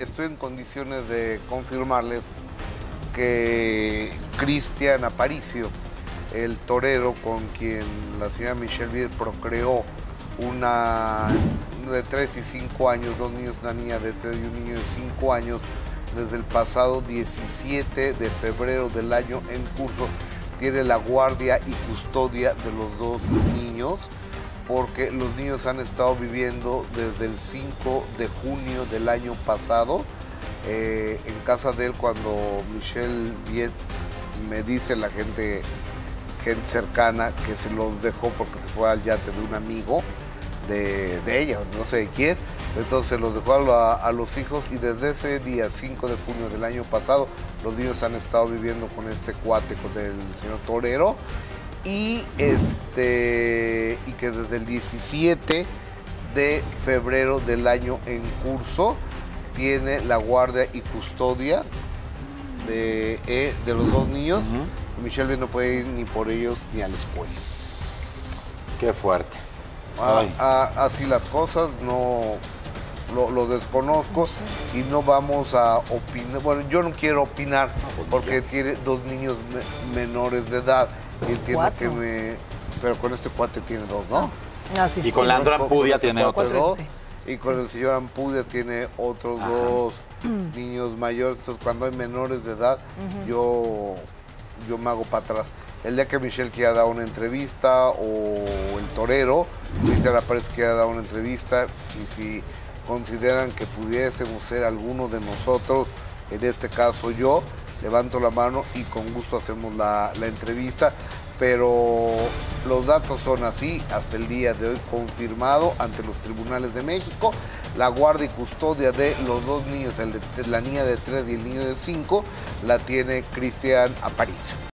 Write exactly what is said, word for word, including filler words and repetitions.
estoy en condiciones de confirmarles que Cristian Aparicio, el torero con quien la señora Michelle Vier procreó una de tres y cinco años, dos niños, una niña de tres y un niño de cinco años, desde el pasado diecisiete de febrero del año en curso, tiene la guardia y custodia de los dos niños, porque los niños han estado viviendo desde el cinco de junio del año pasado eh, en casa de él, cuando Michelle Viet me dice la gente, gente cercana, que se los dejó porque se fue al yate de un amigo de, de ella, no sé de quién. Entonces los dejó a, a los hijos, y desde ese día, cinco de junio del año pasado, los niños han estado viviendo con este cuate, con el señor torero, y, este, y que desde el diecisiete de febrero del año en curso tiene la guardia y custodia de, eh, de los dos niños. Uh-huh. Michelle no puede ir ni por ellos ni a la escuela. Qué fuerte. Ah, ah, así las cosas, no lo, lo desconozco y no vamos a opinar. Bueno, yo no quiero opinar porque tiene dos niños me, menores de edad y entiendo Cuatro. que me... Pero con este cuate tiene dos, ¿no? Ah, sí. Y con Leandro Ampudia este tiene otros dos. Sí. Y con el señor Ampudia tiene otros Ajá. dos niños mayores. Entonces, cuando hay menores de edad, uh-huh. yo, yo me hago para atrás. El día que Michelle quiera dar una entrevista, o el torero, Cristian Aparicio quiera dar una entrevista, y si consideran que pudiésemos ser alguno de nosotros, en este caso yo, levanto la mano y con gusto hacemos la, la entrevista. Pero los datos son así, hasta el día de hoy confirmado ante los tribunales de México. La guardia y custodia de los dos niños, el de, la niña de tres y el niño de cinco, la tiene Cristian Aparicio.